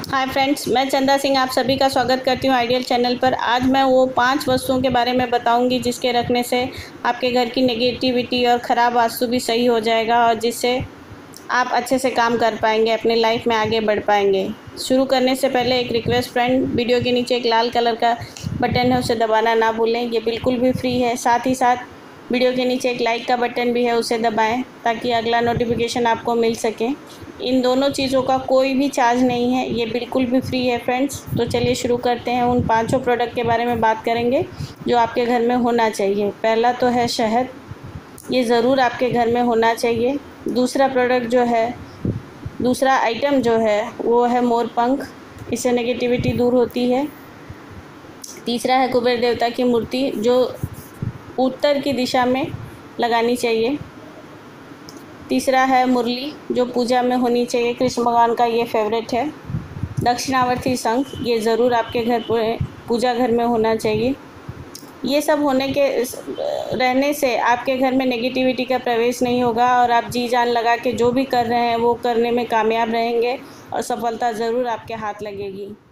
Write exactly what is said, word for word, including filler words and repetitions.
Hi friends, मैं चंदा सिंह आप सभी का स्वागत करती हूँ आइडियल चैनल पर। आज मैं वो पांच वस्तुओं के बारे में बताऊंगी जिसके रखने से आपके घर की नेगेटिविटी और ख़राब वास्तु भी सही हो जाएगा और जिससे आप अच्छे से काम कर पाएंगे, अपनी लाइफ में आगे बढ़ पाएंगे। शुरू करने से पहले एक रिक्वेस्ट फ्रेंड, वीडियो के नीचे एक लाल कलर का बटन है, उसे दबाना ना भूलें। ये बिल्कुल भी फ्री है। साथ ही साथ वीडियो के नीचे एक लाइक का बटन भी है, उसे दबाएं ताकि अगला नोटिफिकेशन आपको मिल सके। इन दोनों चीज़ों का कोई भी चार्ज नहीं है, ये बिल्कुल भी फ्री है फ्रेंड्स। तो चलिए शुरू करते हैं। उन पांचों प्रोडक्ट के बारे में बात करेंगे जो आपके घर में होना चाहिए। पहला तो है शहद, ये ज़रूर आपके घर में होना चाहिए। दूसरा प्रोडक्ट जो है दूसरा आइटम जो है वो है मोरपंख, इससे नेगेटिविटी दूर होती है। तीसरा है कुबेर देवता की मूर्ति, जो उत्तर की दिशा में लगानी चाहिए। तीसरा है मुरली, जो पूजा में होनी चाहिए, कृष्ण भगवान का ये फेवरेट है। दक्षिणावर्ती शंख, ये ज़रूर आपके घर पर पूजा घर में होना चाहिए। ये सब होने के रहने से आपके घर में नेगेटिविटी का प्रवेश नहीं होगा और आप जी जान लगा के जो भी कर रहे हैं वो करने में कामयाब रहेंगे और सफलता ज़रूर आपके हाथ लगेगी।